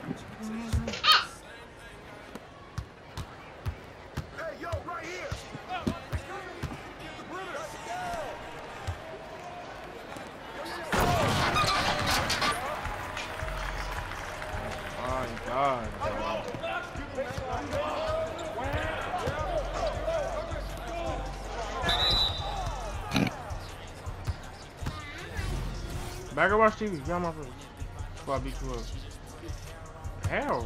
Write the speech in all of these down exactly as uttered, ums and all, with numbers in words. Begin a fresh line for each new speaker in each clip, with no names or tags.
Back and watch T V. Get on my face. Before I beat you up. Hell.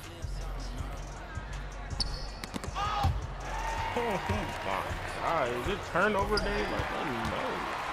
Oh my god. Is it turnover day? Like, let me know.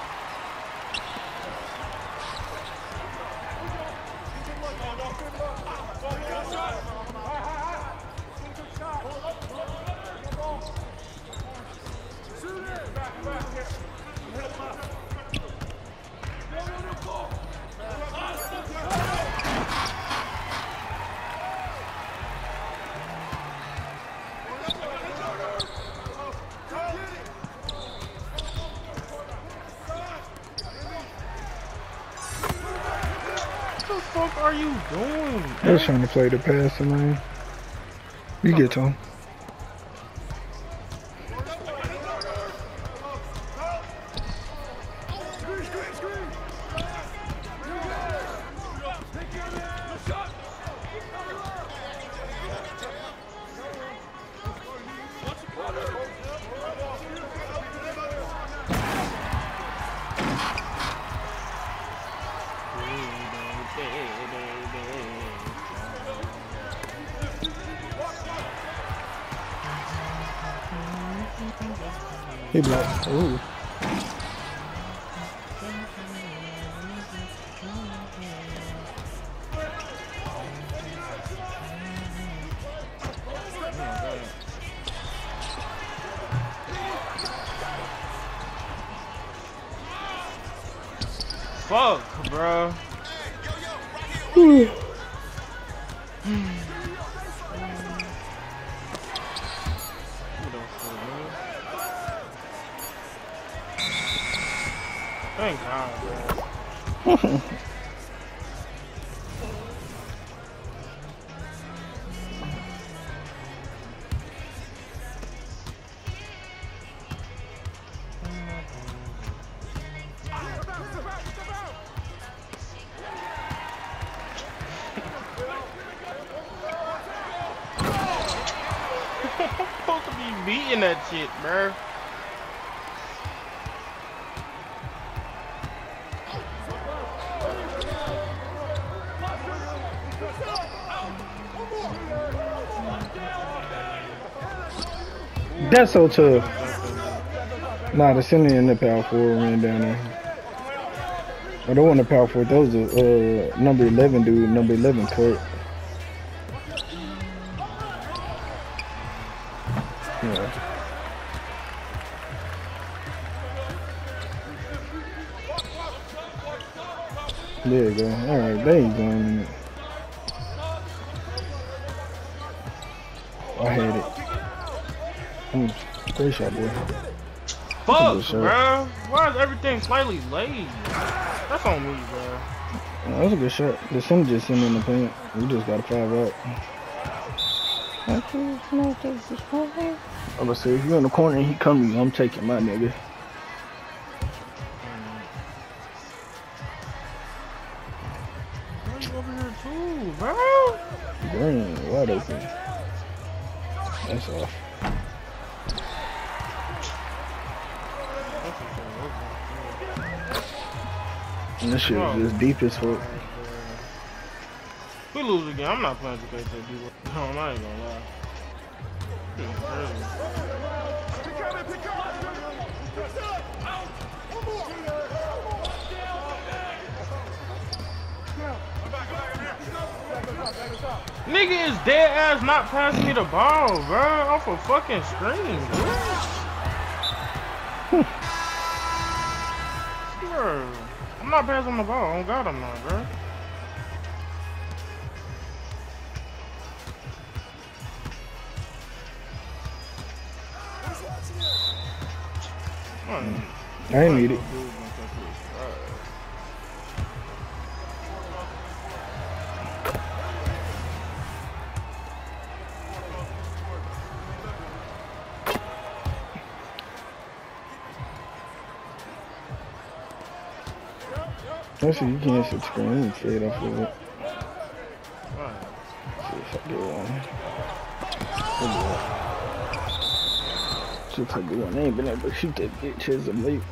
What the fuck are you doing?
I was trying to play the pass, man. You get to him. He blocked. Ooh.
Fuck, bro.
Ooh.
Thank God, bro. I'm supposed to be beating that shit, bro.
That's so tough. Nah, the center and the power forward ran down there. I don't want the power forward. That was the uh, number eleven dude, number eleven court. Yeah. There you go. Alright, there you go. I had it. Mm, great shot, boy.
Fuck, bro. Why is everything slightly late? That's on me, bro.
That was a good shot. The center just sitting in the paint. We just got a five out. I'm gonna say, if you're in the corner and he come to you, I'm taking my nigga.
Why you over here too, bro?
Green, wide open. That's off. And this shit is just deep as fuck.
We lose again. I'm not playing two K. No, I ain't gonna lie. Nigga is dead ass not passing me the ball, bro. Off a fucking screen, bro. I'm not passing the ball. Oh God, I'm not, bro.
I ain't need it. Actually, you can't sit screen. You can off of it.
Alright.
See if I get one. See if I get one. I ain't been able to shoot that bitch as of late.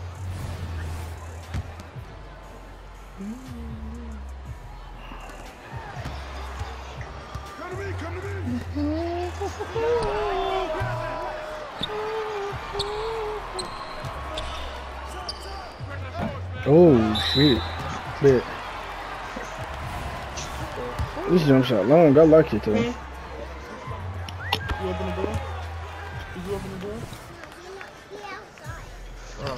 Oh shit. Bet. This jump shot long, I like it though.
You open the door? Did you open the door? Oh.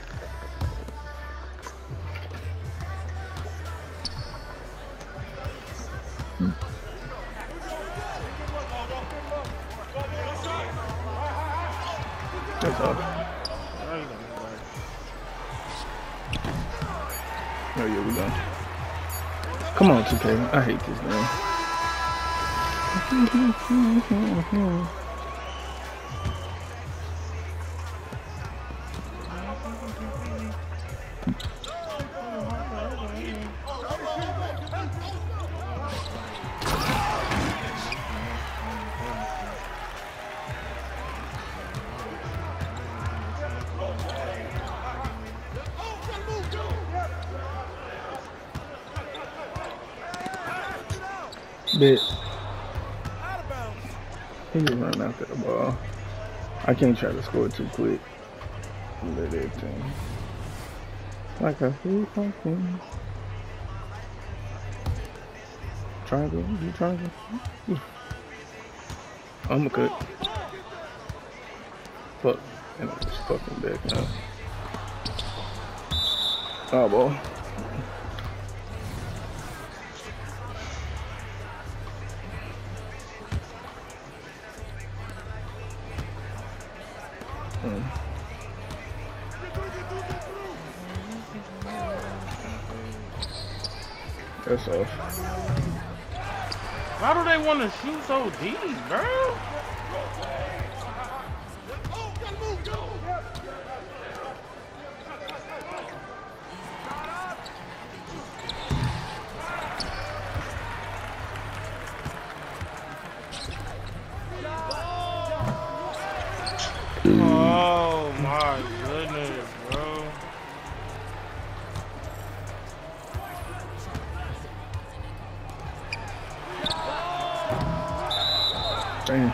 That's all. Oh yeah, we done. Come on, two K. I hate this game. Bit. He just run after the ball. I can't try to score too quick. Let everything. Like a food pumpkin. Triangle, do triangle. I'm a cut. Fuck. And I'm just fucking back now. Oh, ball. Mm. That's off.
Why do they want to shoot so deep, bro? Oh my goodness, bro.
Damn.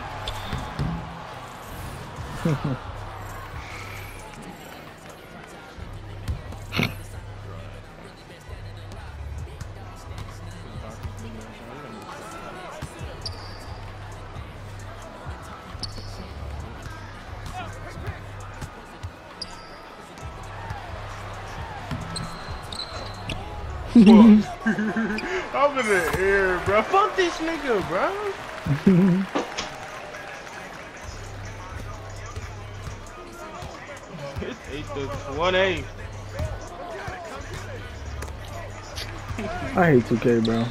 I'm in the air, bro. Fuck this nigga, bro. It's eight to one A.
I hate two K, bro.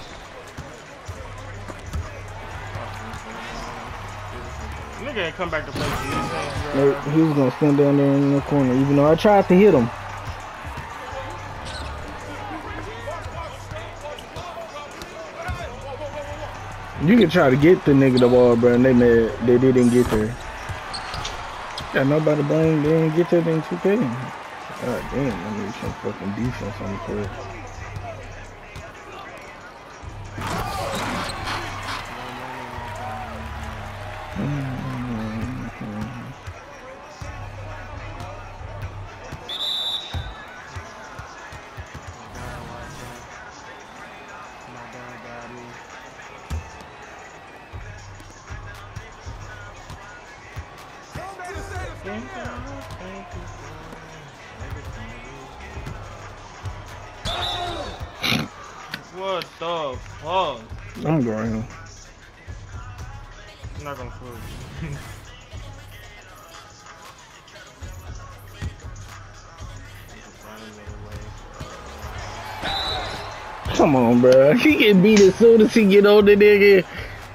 Nigga ain't come back to play defense,
No, he was gonna stand down there in the corner, even though I tried to hit him. You can try to get the nigga the ball, bro, and they mad they didn't get there. Got nobody blame, they didn't get there in two K. God damn, I need some fucking defense on the court.
What the fuck?
I'm going.
I'm not gonna fool you.
Come on, bro. He get beat as soon as he get on the nigga.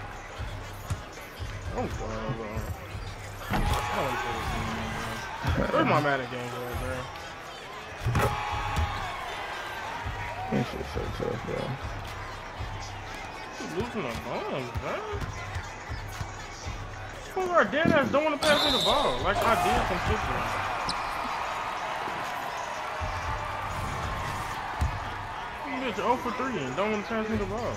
I'm sorry, bro. I don't play this game, bro. Where's my Madden game, bro?
Can't so tough, bro.
Losing the bombs, man. Who are dead ass don't want to pass me the ball like I did consistently. You bitch zero for three and don't want to pass me the ball.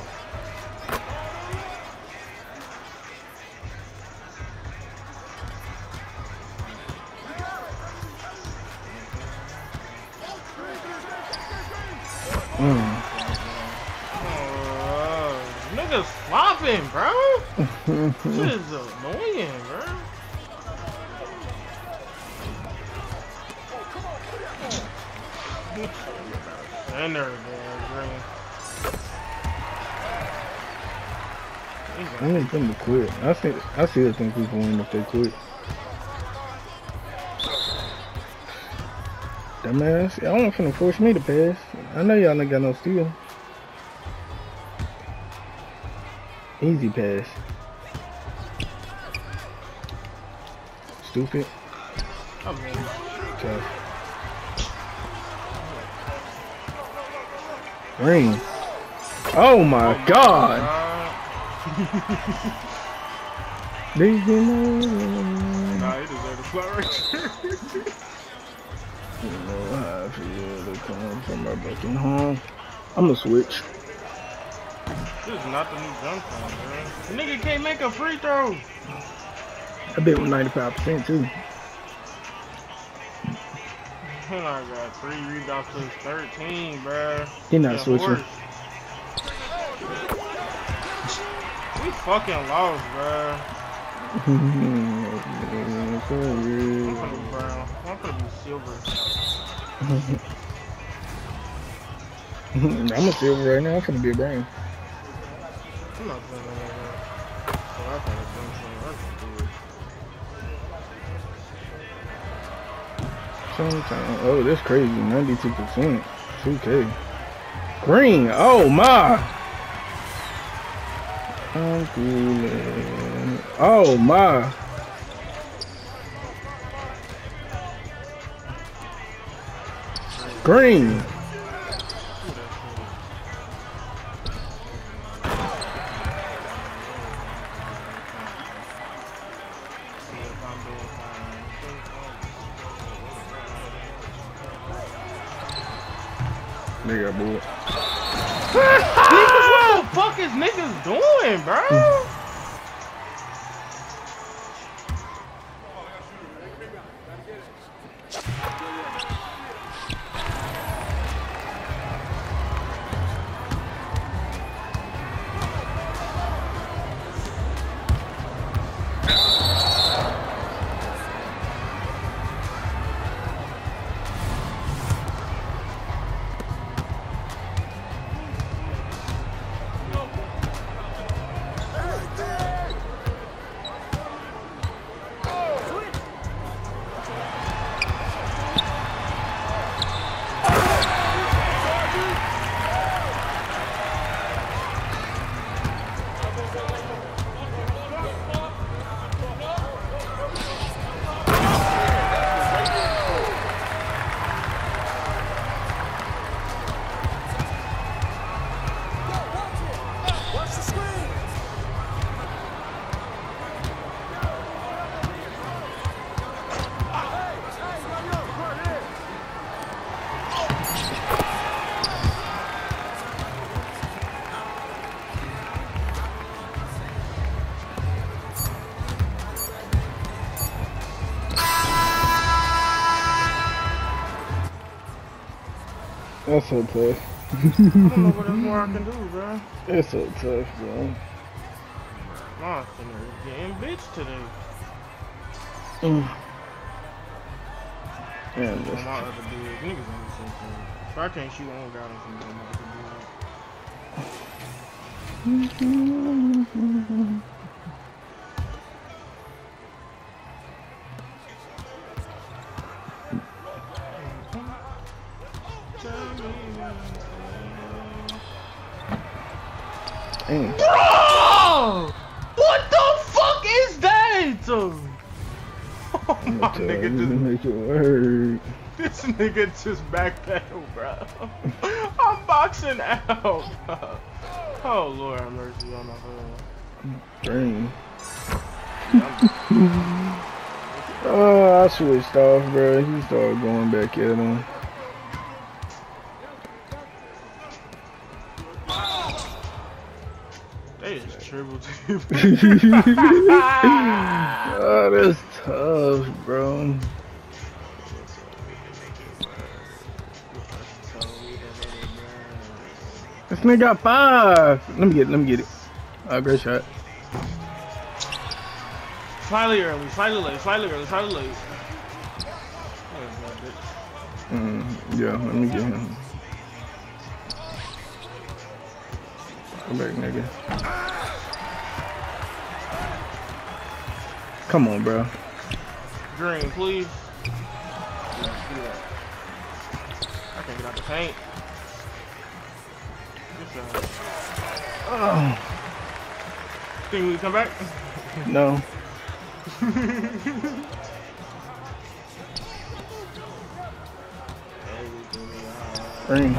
Mm.
Uh, niggas flopping, bro. This is annoying, bro. Center, man,
I need them to quit. I see. I still think people win if they quit. Dumbass, y'all ain't finna force me to pass. I know y'all ain't got no steal. Easy pass. Stupid. Tough. Green. Oh my oh god. Do you know?
Nah, he deserved a flat right there.
You know how I feel to come from my broken home. I'm gonna switch.
This is not the new jump time, bro. The nigga can't make a free throw.
I bet with ninety-five percent too.
And I got three rebounds to thirteen, bro.
He not
yeah,
switching.
Horse. We fucking lost, bro.
I'm
I'm gonna be brown. I'm gonna be silver.
I'm a silver right now. I'm gonna be a brown.
I'm not saying that. So I think it's something I can do it.
Sometimes. Oh, that's crazy. ninety-two percent. two K. Green. Oh my. I'm coolin'. Oh my. Green. Nigga, boy.
Niggas, what the fuck is niggas doing, bro?
That's so tough.
I don't know what else more I can do, bro.
That's so tough, bro.
My finna getting bitch today.
Mm. Yeah,
On my other dude, niggas ain't the same thing. If I can't shoot, I don't got him from my other dude.
Dang.
Bro! What the fuck is that? Oh nigga just
make it work.
This nigga just backpedal, bro. I'm boxing out. Bro. Oh Lord, have mercy on the hood.
Dang. Oh, I switched off, bro. He started going back at him.
They just triple team.
Oh, that's tough, bro. This nigga got five. Let me get it. Let me get it. Oh, great shot.
Slightly early, slightly late, slightly early, slightly late.
Mm, yeah, let me get him. Come back, nigga. Come on, bro.
Green, please. I can't get out the paint.
Oh.
Think we can come back?
No. Ring.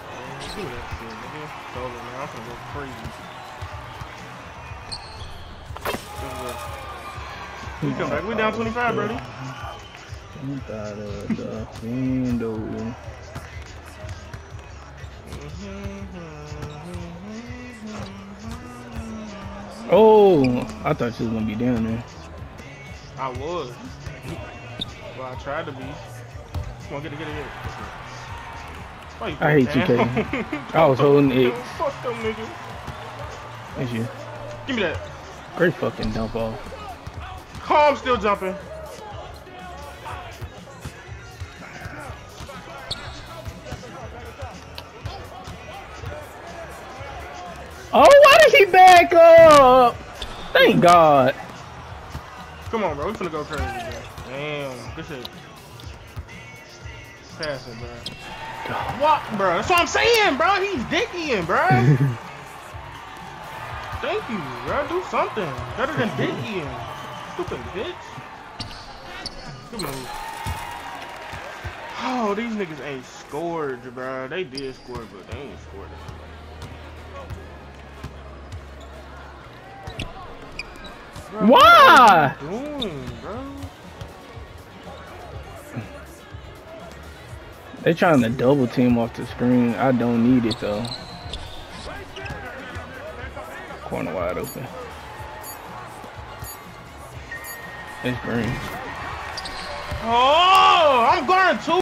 We come back. We down twenty-five, Brody.
twenty-five of the window. Oh, I thought you was gonna be down there.
I was. Well, I tried to be. Come on, get it, get it, get it. Why you
I hate two K. I was holding it.
Fuck them niggas.
That's you.
Give me that.
Great fucking dump off.
Calm, still jumping.
Oh, why did he back up? Thank God.
Come on, bro. We finna go crazy, bro. Damn. Good shit. Pass it, bro. What, bro? That's what I'm saying, bro. He's dickying, bro. Thank you, bro. Do something better than dickying. Stupid bitch. Good move. Oh, these niggas ain't scored, bro. They did score, but they ain't scored. Bro,
Why?
What are you doing, bro?
They trying to double team off the screen. I don't need it though. Corner wide open. It's green.
Oh, I'm going to.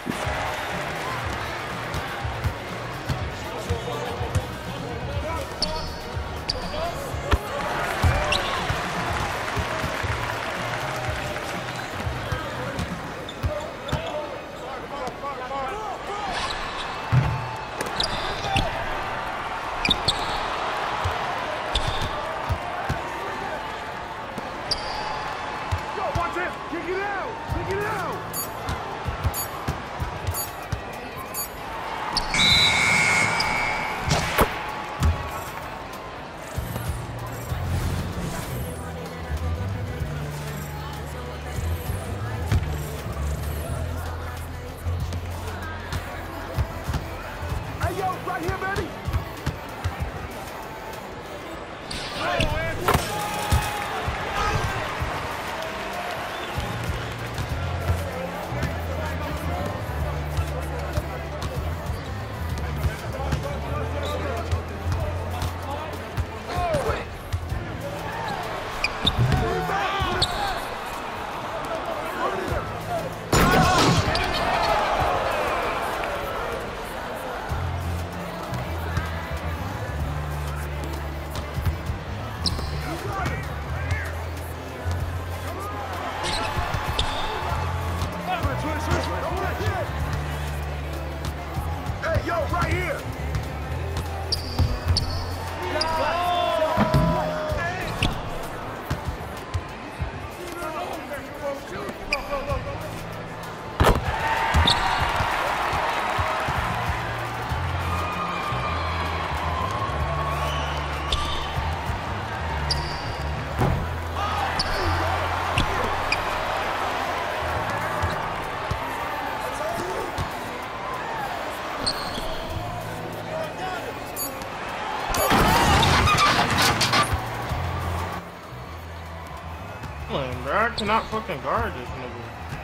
killing, bro. I cannot fucking guard this nigga.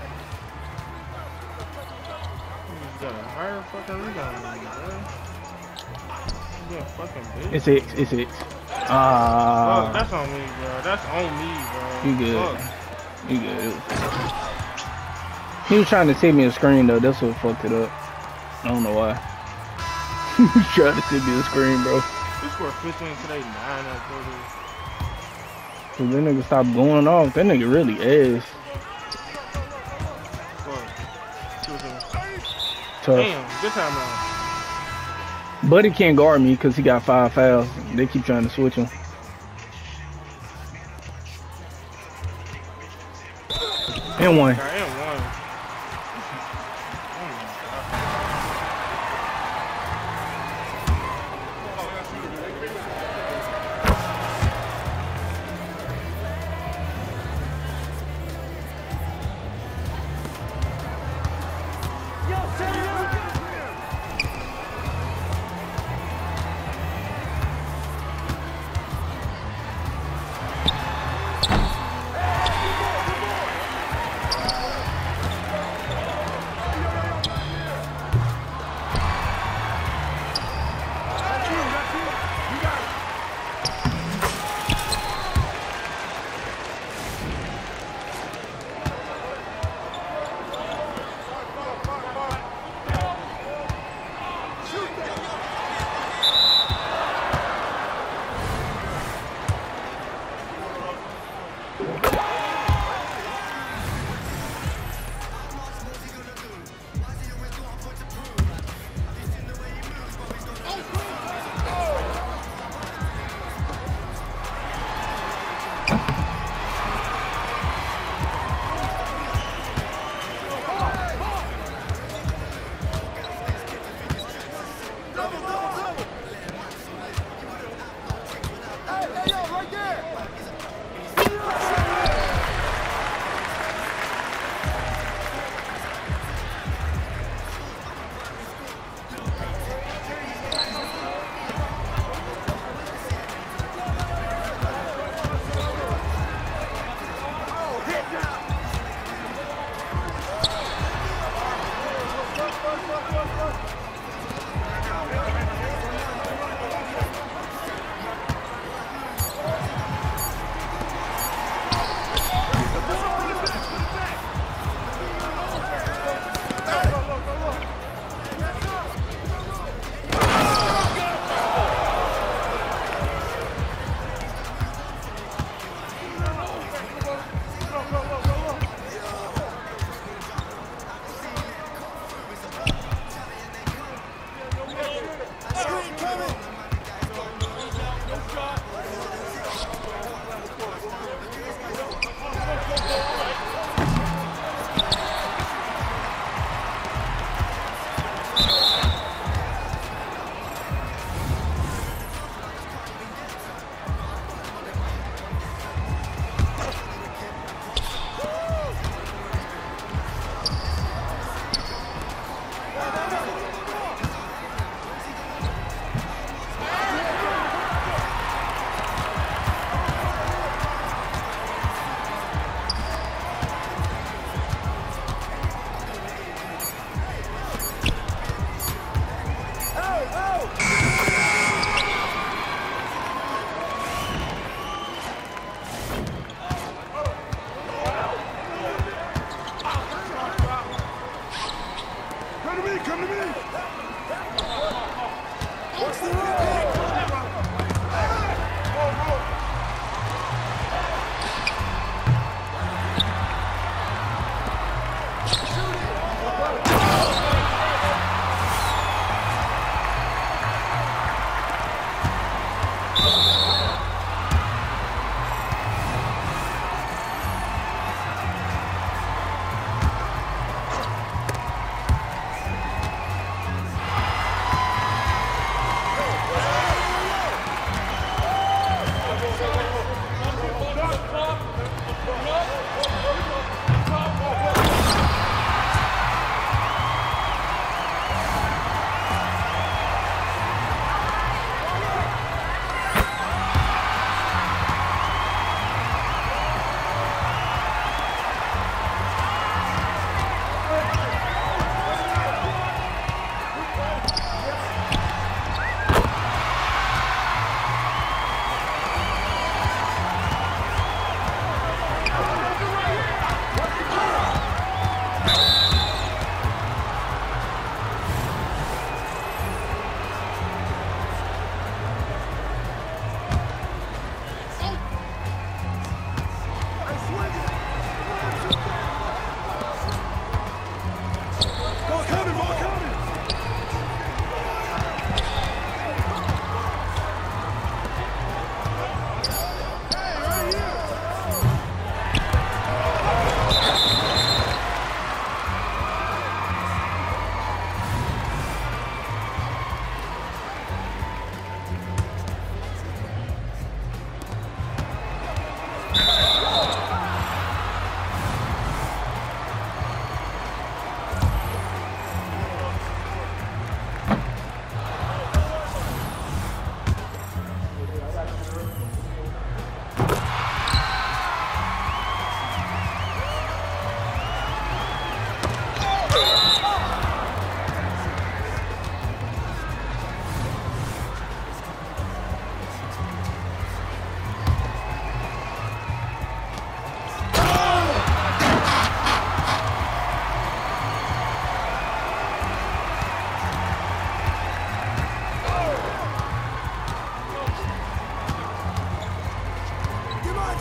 He's got a higher fucking rebound than me, bro. He's getting fucking big.
It's X. It's X. Ah.
Oh, that's on me, bro. That's on me, bro.
You good.
Fuck.
You good. He was trying to send me a screen, though. That's what fucked it up. I don't know why. He was trying to send me a screen, bro.
He scored fifteen today, nine at quarter.
So that nigga stopped going off. That nigga really ass. Tough.
Damn, good time out.
Buddy can't guard me because he got five fouls. They keep trying to switch him. And one.
And one.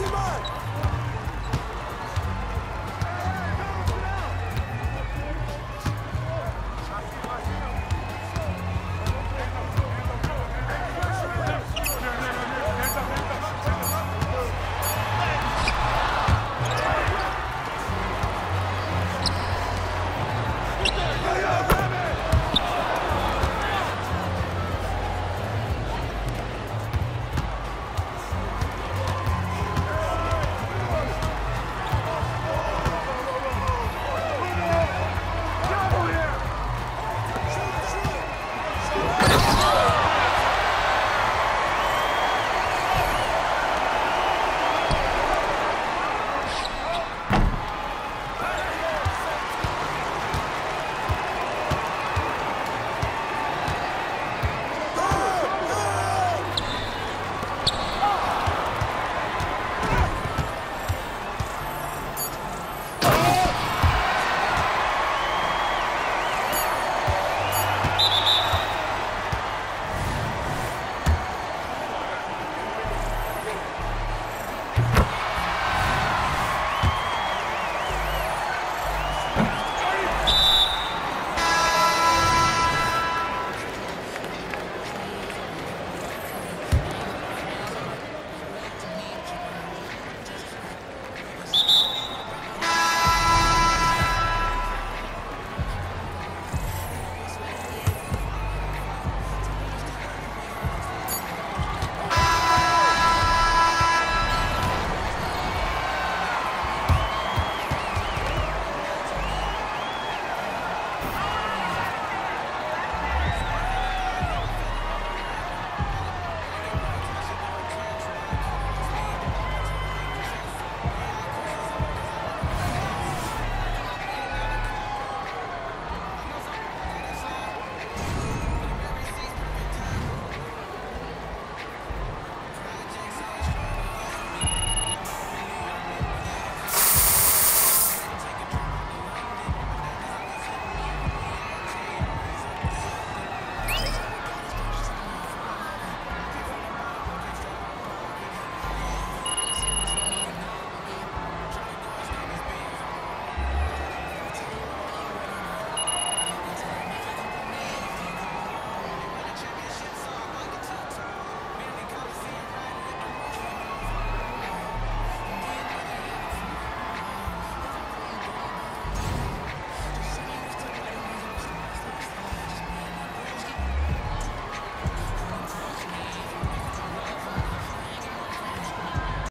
in mind!